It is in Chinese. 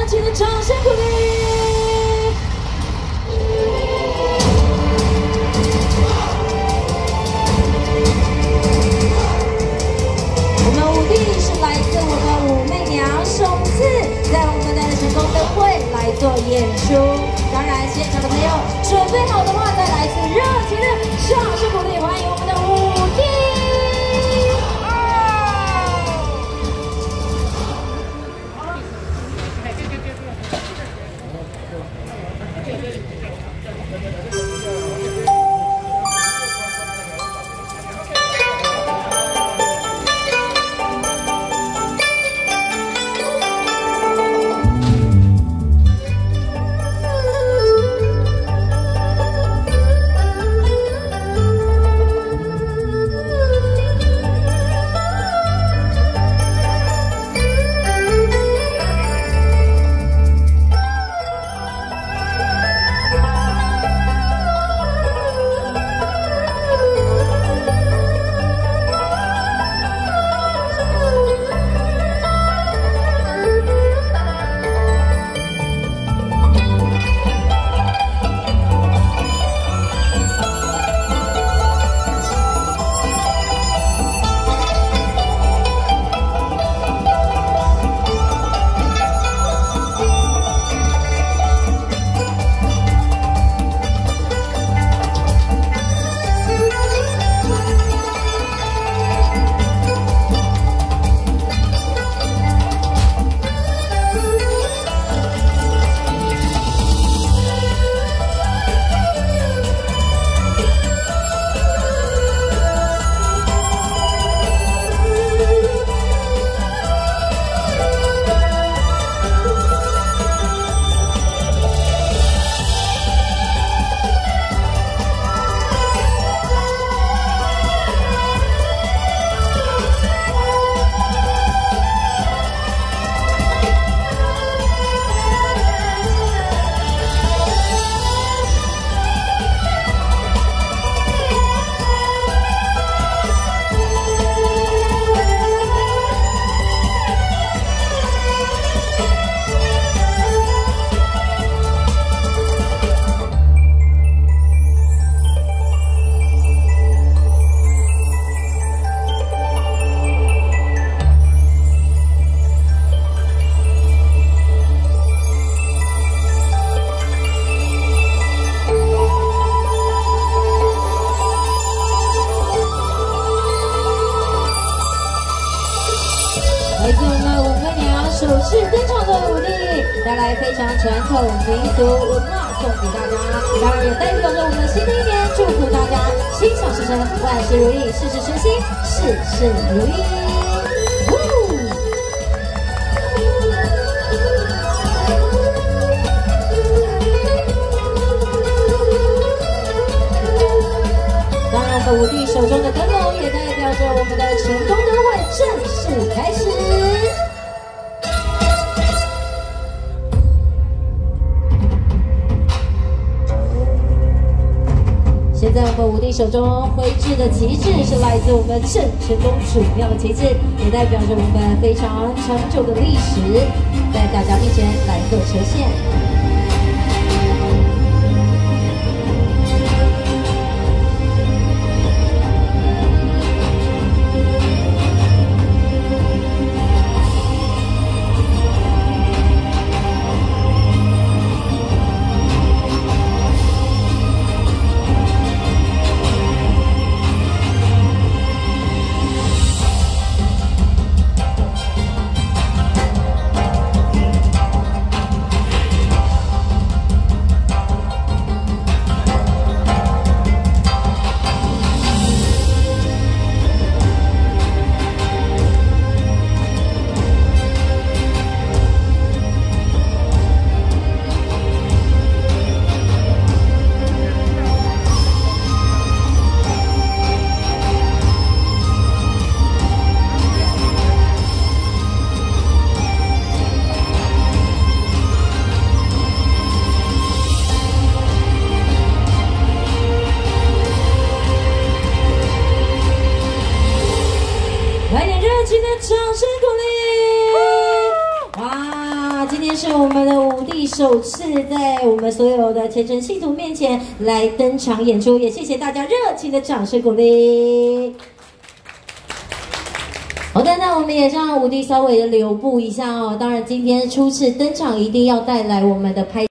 情的掌声鼓励。我们5弟是来自我们武媚娘，首次在我们的成功灯会来做演出。当然，现场的朋友准备好的话，再来一次热情的掌声鼓励，欢迎我们的5弟。 来自我们武媚娘首次登场的5弟，带来非常传统民俗文化送给大家，当然也代表着我们新的一年，祝福大家心想事成，万事如意，事事顺心，事事如意。当然，我们5弟手中的灯笼也代表着我们的成功灯会正式开始。现在我们5弟手中挥制的旗帜是来自我们郑成功主庙的旗帜，也代表着我们非常长久的历史，在大家面前来做呈现。掌声鼓励！哇，今天天是我们的五弟首次在我们所有的虔诚信徒面前来登场演出，也谢谢大家热情的掌声鼓励。好的，那我们也让五弟稍微的留步一下哦。当然，今天初次登场一定要带来我们的拍。